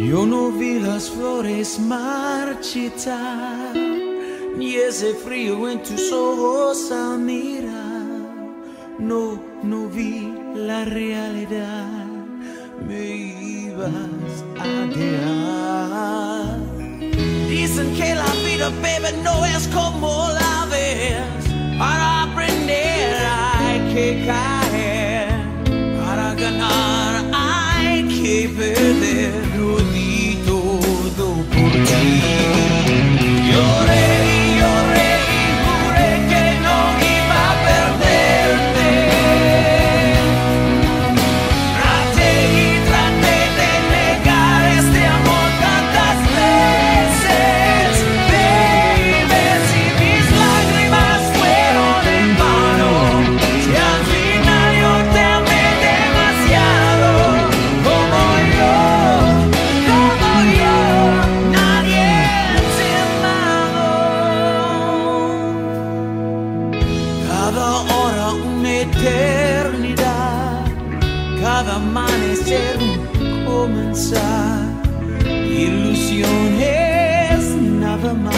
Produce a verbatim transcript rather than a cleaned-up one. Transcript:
Yo no vi las flores marchitar, ni ese frío en tus ojos al mirar. No, no vi la realidad, me ibas a dejar. Dicen que la vida, baby, no es como la ves. Para aprender hay que caer, para ganar hay que perder. Lo di todo por ti. Lloré y lloré y juré que no iba a perderte. Traté y traté de negar este amor tantas veces, baby, si mis lágrimas fueron en vano, si al final yo te amé demasiado, como yo, como yo, nadie te ha amado. Cada hora una eternidad, cada amanecer un comenzar, ilusiones nada más.